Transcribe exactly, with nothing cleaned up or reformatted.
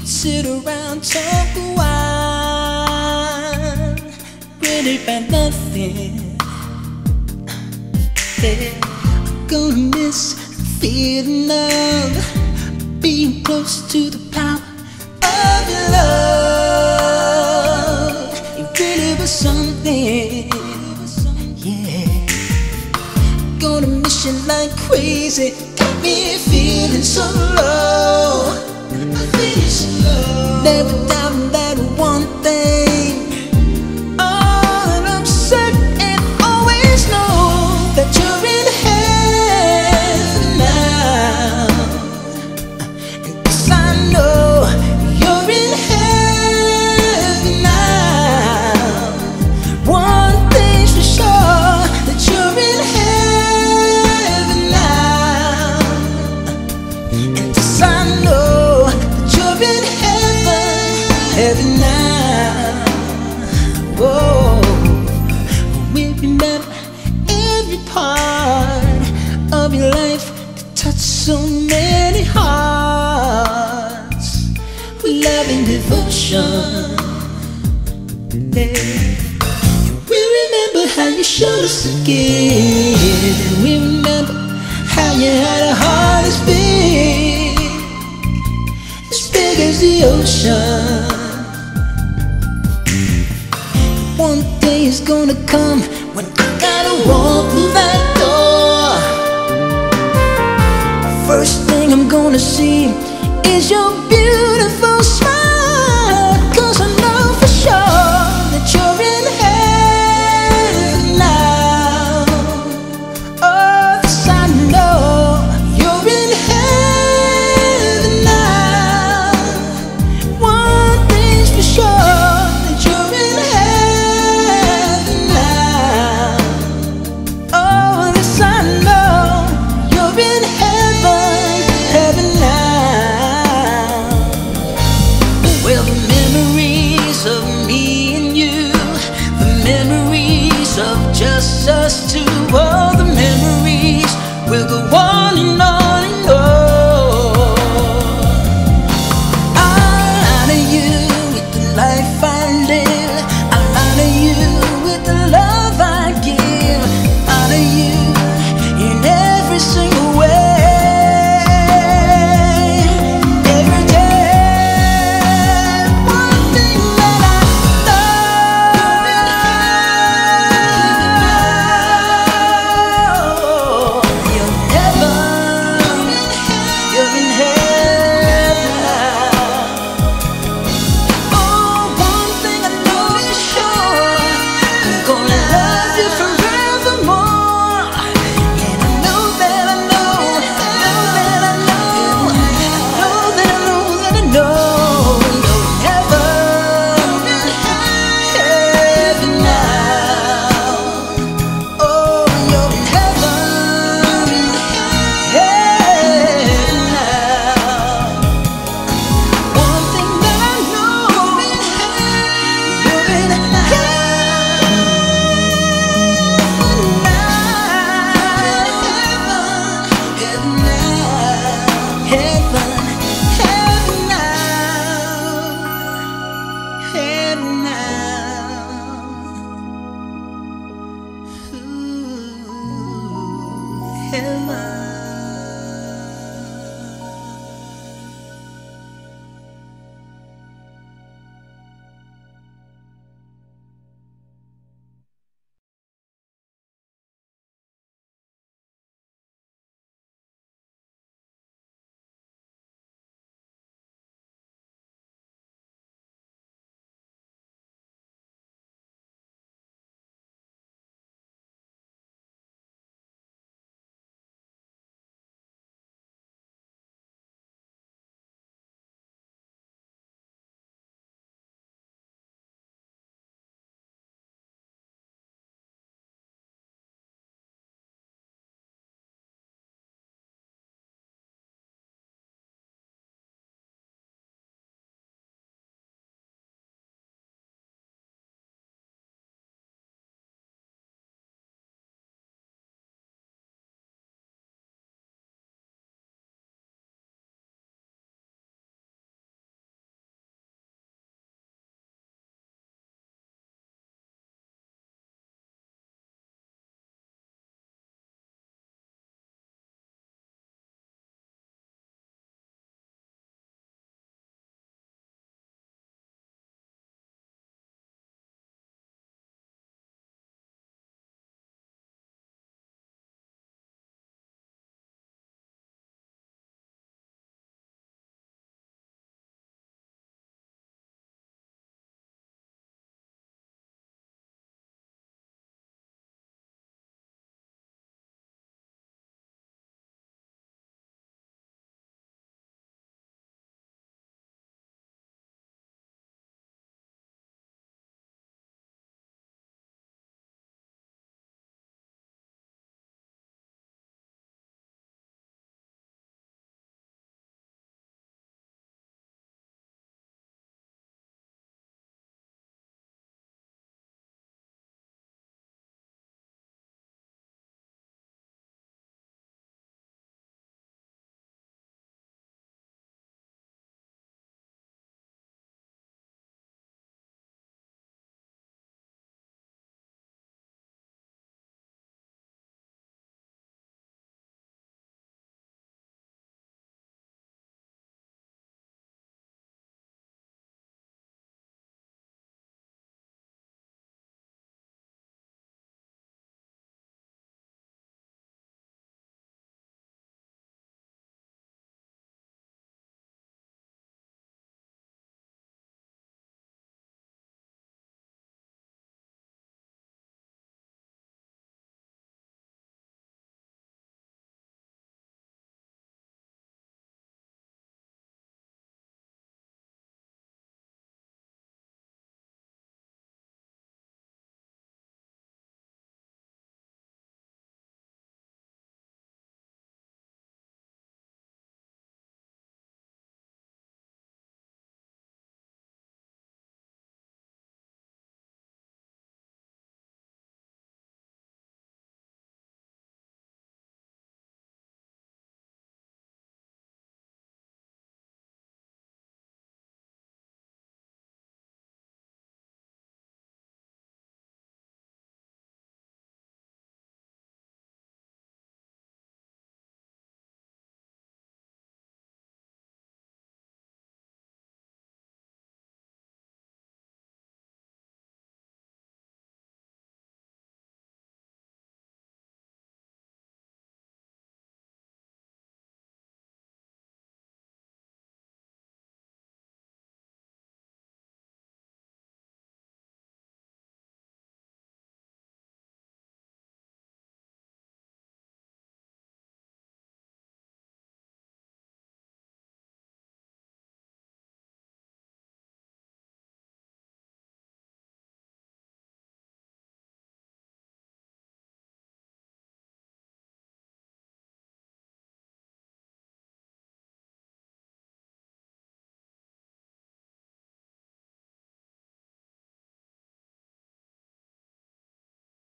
sit around, talk a while, really about nothing. Yeah, I'm gonna miss the feeling of being close to the power of your love. It really was something. Yeah, gonna miss you like crazy. Got me feeling so low. I feel so low. Never doubting that one thing. Oh, and I'm certain and always know that you're in heaven now. And yes, I know you're in heaven now. One thing's for sure, that you're in heaven now. And yes, I know in heaven, heaven now. Whoa, we remember every part of your life that touched so many hearts with love and devotion. Yeah. We remember how you showed us again. We remember how you had a heart as big as the ocean. One day is gonna come when I gotta walk through that door. First thing I'm gonna see is your beautiful smile. 'Cause I know for sure that you're in heaven now. Oh, yes, I know you're in heaven now. One thing's for sure, that you're in heaven now. Oh, this I know, you're in heaven, heaven now. Well, the memories of me and you, the memories of just us two, oh, the memories will go on and on and on. I'll honor you with the life I live. I'll honor you with the love I give. Honor you in every single way, every day. One thing that I know, you're in heaven, you're in heaven now. Oh, one thing I know for sure, I'm gonna love you forevermore. And I know that I know, I know that I know, I know that I know that I know you're in heaven, heaven now. Oh, you're in heaven, heaven now. One thing that I know, you're in heaven now. Heaven, heaven now. Heaven, heaven now. Heaven now. Ooh, heaven.